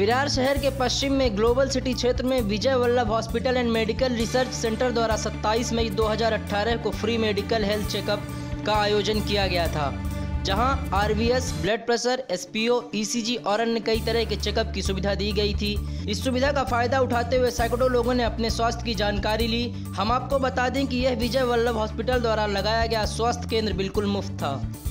विरार शहर के पश्चिम में ग्लोबल सिटी क्षेत्र में Vijay Vallabh hospital and medical research centre द्वारा 27 मई 2018 को फ्री मेडिकल हेल्थ चेकअप का आयोजन किया गया था, जहां RVS, blood pressure, SPO, ECG और अन्य कई तरह के चेकअप की सुविधा दी गई थी। इस सुविधा का फायदा उठाते हुए सैकड़ों लोगों ने अपने स्वास्थ्य की जानकारी ली। हम आपको बता दें कि यह विजय वल्लभ हॉस्पिटल द्वारा लगाया गया स्वास्थ्य केंद्र बिल्कुल मुफ्त था।